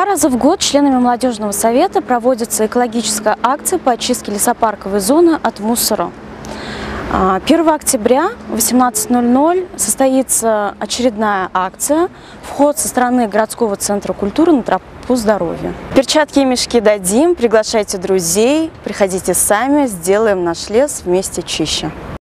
Два раза в год членами молодежного совета проводится экологическая акция по очистке лесопарковой зоны от мусора. 1 октября в 18:00 состоится очередная акция «Вход со стороны городского центра культуры на тропу здоровья». Перчатки и мешки дадим, приглашайте друзей, приходите сами, сделаем наш лес вместе чище.